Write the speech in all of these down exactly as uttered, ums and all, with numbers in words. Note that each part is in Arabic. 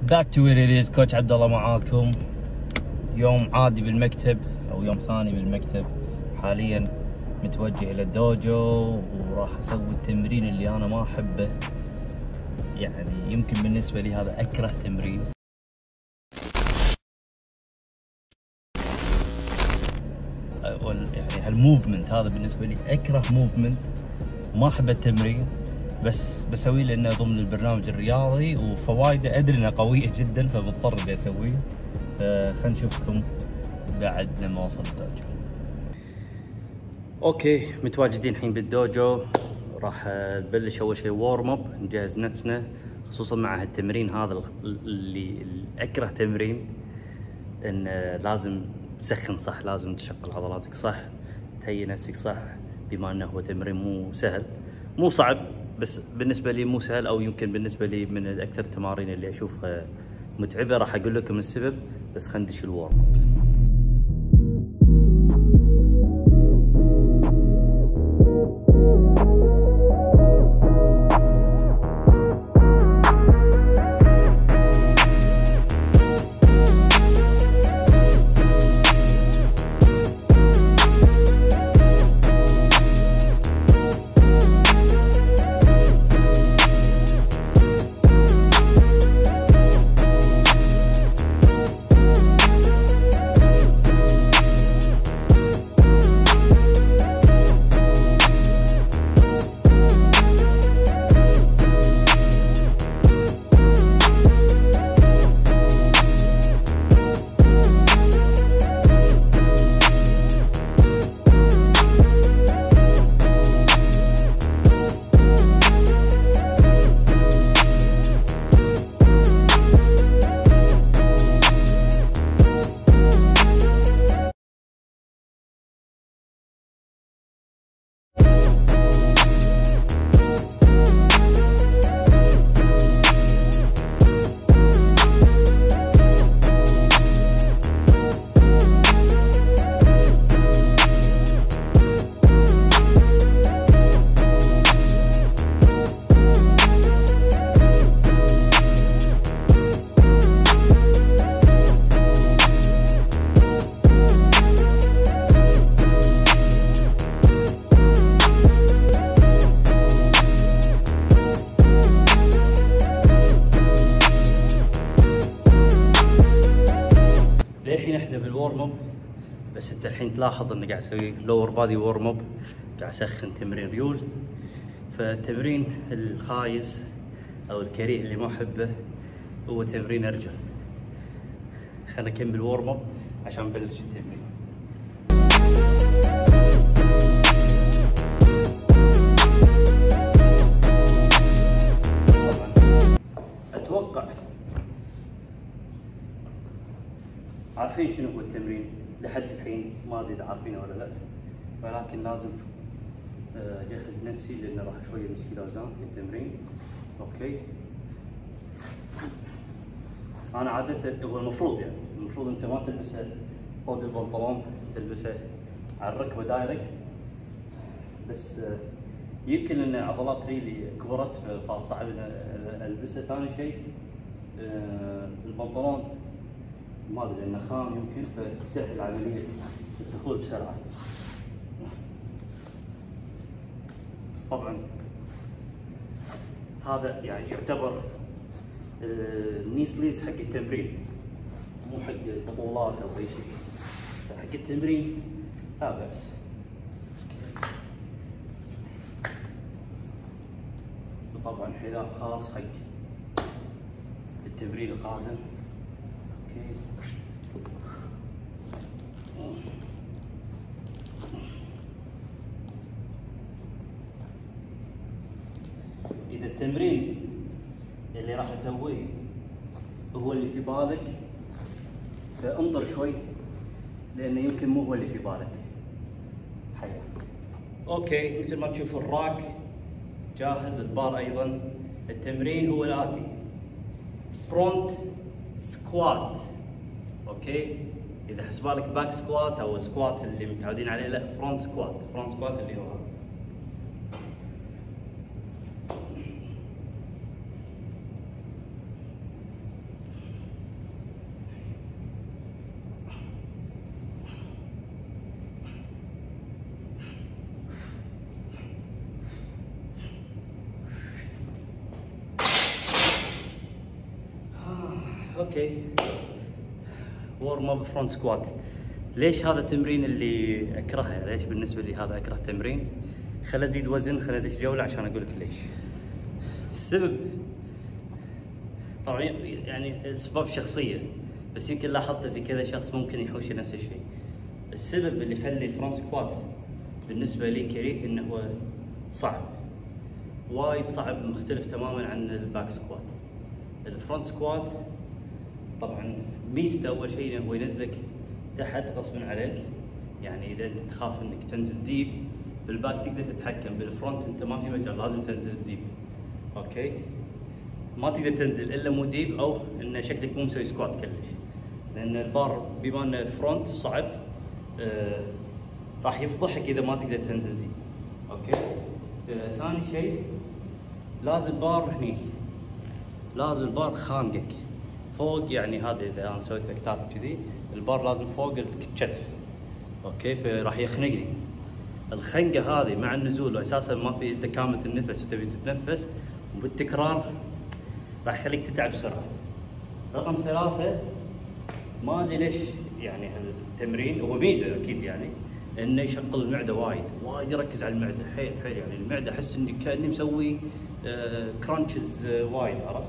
باك تو وير ات از. كوتش عبد الله معاكم. يوم عادي بالمكتب او يوم ثاني بالمكتب. حاليا متوجه الى الدوجو وراح اسوي التمرين اللي انا ما احبه، يعني يمكن بالنسبه لي هذا اكره تمرين. يعني هالموفمنت هذا بالنسبه لي اكره موفمنت، ما احب التمرين، بس بسويه لانه ضمن البرنامج الرياضي وفوائده ادري انها قويه جدا فمضطر اني اسويه. فخلنا نشوفكم بعد لما اوصل الدوجو. اوكي، متواجدين الحين بالدوجو. راح نبلش اول شيء وورم اب، نجهز نفسنا خصوصا مع هالتمرين هذا اللي اكره تمرين، ان لازم تسخن صح، لازم تشغل عضلاتك صح، تهيئ نفسك صح، بما انه هو تمرين مو سهل، مو صعب، بس بالنسبه لي مو سهل، او يمكن بالنسبه لي من اكثر التمارين اللي اشوفها متعبه. راح اقول لكم السبب، بس خلينا ندش الورم اب. للحين احنا بالورم اب، بس انت الحين تلاحظ اني قاعد اسوي لور بادي ورم اب، قاعد اسخن تمرين ريول. فالتمرين الخايس او الكريه اللي ما احبه هو تمرين ارجل. خلينا نكمل ورم اب عشان نبلش التمرين. اتوقع عارفين شنو هو التمرين لحد الحين، ما ادري اذا عارفينه ولا لا، ولكن لازم اجهز نفسي لان راح شويه امسك اوزان في التمرين. اوكي، انا عاده هو المفروض يعني المفروض انت ما تلبسه فوق البنطلون، تلبسه على الركبه دايركت، بس يمكن ان عضلات ريلي كبرت فصار صعب ان البسه. ثاني شيء البنطلون ما ادري انه خام يمكن، فسهل عمليه الدخول بسرعه. بس طبعا هذا يعني يعتبر الني سليفز حق التمرين، مو حق البطولات او اي شيء. حق التمرين لا بأس. وطبعا حذاء خاص حق التمرين القادم. اوكي، إذا التمرين اللي راح أسويه هو اللي في بالك فانظر شوي، لأنه يمكن مو هو اللي في بالك. حياك. أوكي، مثل ما تشوف الراك جاهز، البار أيضا. التمرين هو الآتي: فرونت سكوات. أوكي، إذا حسبالك باك سكوات أو سكوات اللي متعودين عليه، لا، فرونت سكوات. فرونت سكوات اللي هو اوكي، وورم اب فرونت سكوات. ليش هذا التمرين اللي اكرهه؟ ليش بالنسبه لي هذا اكره تمرين؟ خل ازيد وزن، خل ادش جوله عشان اقول لك ليش. السبب طبعا يعني اسباب شخصيه، بس يمكن لاحظت في كذا شخص ممكن يحوش نفس الشيء. السبب اللي يخلي الفرونت سكوات بالنسبه لي كريه انه هو صعب، وايد صعب، مختلف تماما عن الباك سكوات. الفرونت سكوات طبعا ميزته اول شيء انه هو ينزلك تحت غصبا عليك، يعني اذا انت تخاف انك تنزل ديب بالباك تقدر تتحكم، بالفرونت انت ما في مجال، لازم تنزل ديب. اوكي، ما تقدر تنزل الا مو ديب او ان شكلك مو مسوي سكوات كلش، لان البار بما انه فرونت صعب آه راح يفضحك اذا ما تقدر تنزل ديب. اوكي، آه ثاني شيء لازم بار هني، لازم البار خانقك فوق، يعني هذا اذا انا سويت اكتاف كذي البار لازم فوق الكتف. اوكي، فراح يخنقني. الخنقه هذه مع النزول واساسا ما في تكامل النفس وتبي تتنفس، وبالتكرار راح يخليك تتعب بسرعه. رقم ثلاثه، ما ادري ليش يعني هالتمرين هو ميزه اكيد، يعني انه يشغل المعده وايد وايد، يركز على المعده حيل حيل، يعني المعده احس اني كاني مسوي آه كرانشز آه وايد، عرفت؟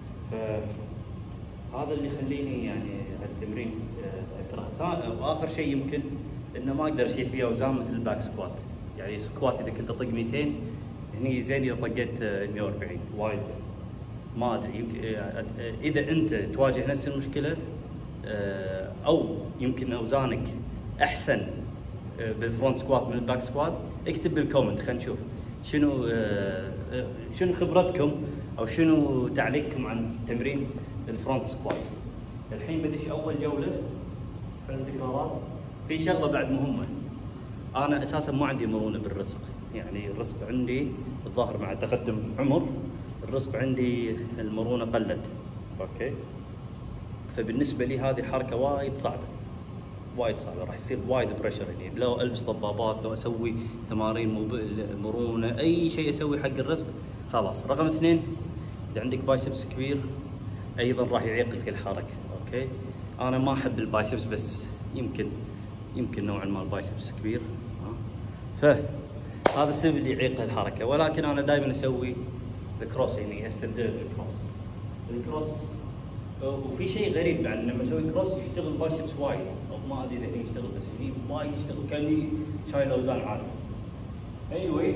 فهذا اللي يخليني يعني هالتمرين آه اكرهه. واخر شيء يمكن انه ما اقدر اشيل فيه اوزان مثل الباك سكوات، يعني سكوات اذا كنت اطق مئتين هني زين، اذا طقيت مئة وأربعين وايد زين. ما ادري يمكن آه اذا انت تواجه نفس المشكله آه او يمكن اوزانك احسن بالفرونت سكوات من الباك سكوات، اكتب بالكومنت خلينا نشوف شنو آه شنو خبرتكم او شنو تعليقكم عن تمرين الفرونت سكوات. الحين بدش اول جوله في التكرارات. في شغله بعد مهمه، انا اساسا ما عندي مرونه بالرزق، يعني الرزق عندي الظاهر مع تقدم عمر الرزق عندي المرونه قلت. اوكي، فبالنسبه لي هذه الحركه وايد صعبه وايد صعبه، راح يصير وايد بريشر. يعني لو البس ضبابات، لو اسوي تمارين مرونه، اي شيء اسوي حق الرزق خلاص. رقم اثنين، اذا عندك بايسبس كبير ايضا راح يعيق لك الحركه. اوكي، انا ما احب البايسبس، بس يمكن يمكن نوعا ما البايسبس كبير، ها، فهذا السبب اللي يعيق الحركه. ولكن انا دائما اسوي الكروس، يعني استبدل الكروس الكروس وفي شيء غريب بعد لما اسوي كروس يشتغل بايسبس وايد، او ما ادري اذا هني يشتغل، بس هني وايد يشتغل كاني شايل اوزان عاليه. anyway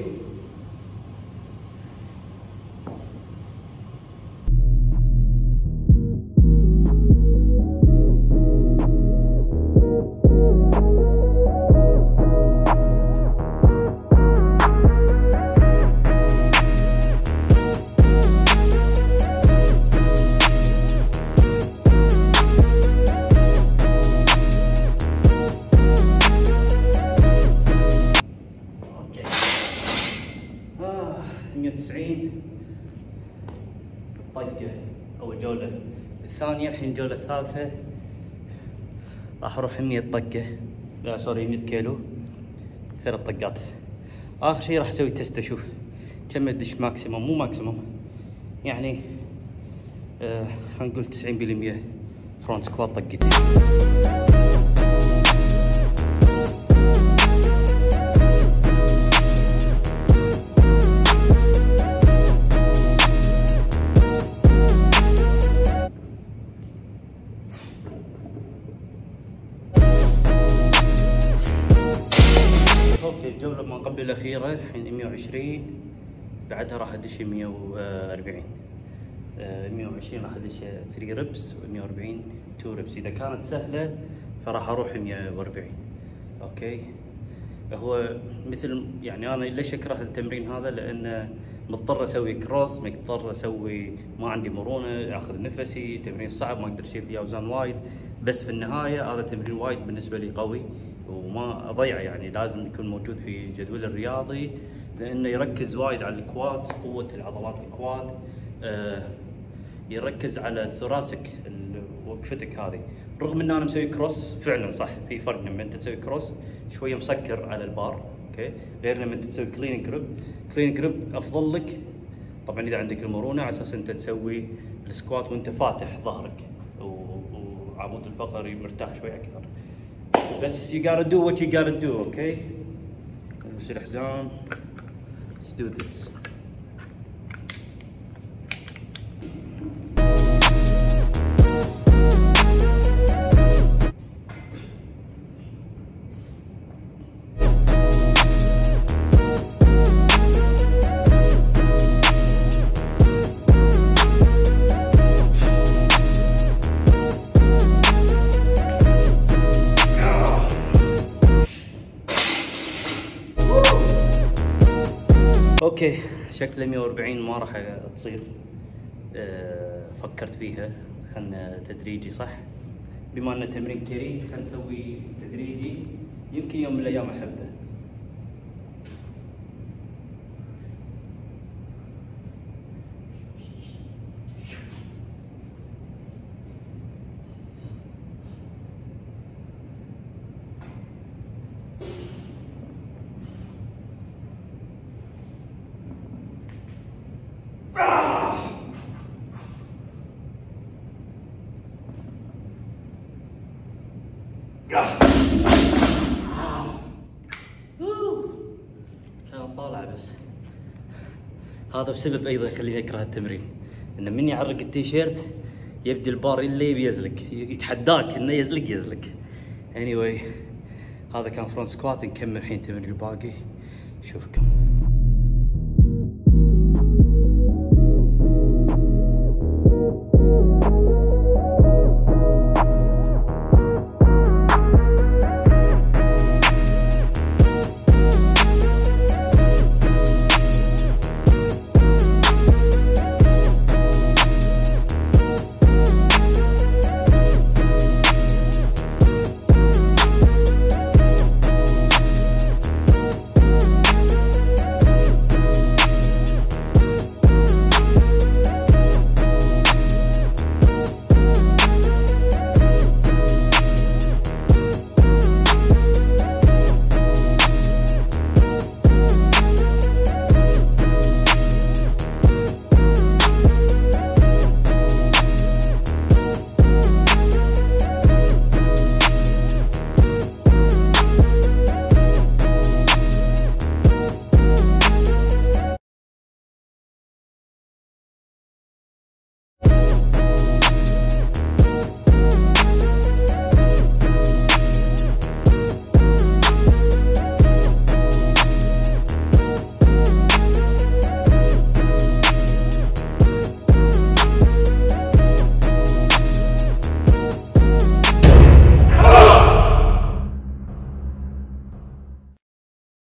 مئة وتسعين طقه اول جوله. الثانيه الحين الجوله الثالثه راح اروح مئة طقه، لا سوري مئة كيلو، ثلاث طقات. اخر شيء راح اسوي تيست اشوف كم ادش ماكسيموم، مو ماكسيموم يعني آه خلينا نقول تسعين بالمئة فرونت سكوات طقتي. اوكي، الجولة ما قبل الأخيرة الحين مئة وعشرين، بعدها راح ادش مئة وأربعين. مئة وعشرين راح ادش ثلاثة ريبس و140 اثنين ريبس. إذا كانت سهلة فراح اروح مئة وأربعين. اوكي، هو مثل يعني انا ليش اكره التمرين هذا؟ لأن مضطر اسوي كروس، مضطر اسوي، ما عندي مرونة، اخذ نفسي، تمرين صعب ما اقدر اشيل فيه اوزان وايد، بس في النهاية هذا تمرين وايد بالنسبة لي قوي وما اضيعه، يعني لازم يكون موجود في جدول الرياضي، لانه يركز وايد على الكواد، قوه العضلات الكواد، آه يركز على الثوراسيك وقفتك هذه. رغم ان انا مسوي كروس فعلا صح، في فرق لما انت تسوي كروس شويه مسكر على البار، اوكي، غير لما انت تسوي كلين جريب. كلين جريب افضل لك طبعا اذا عندك المرونه، على اساس انت تسوي السكوات وانت فاتح ظهرك، عمود الفقري مرتاح شوي اكثر. بس you gotta do what you gotta do. اوكي نلبس الحزام. Let's do this. اوكي شكله مية وأربعين ما راح تصير. أه فكرت فيها، خلنا تدريجي صح، بما انه تمرين كري خلنا نسوي تدريجي، يمكن يوم من الايام احبه. كان طالع بس هذا بسبب ايضا يخليني اكره التمرين، انه من يعرق التيشيرت يبدي البار اللي يبي يزلق، يتحداك انه يزلق يزلق. anyway هذا كان فرونت سكوات، نكمل الحين تمرين الباقي، اشوفكم.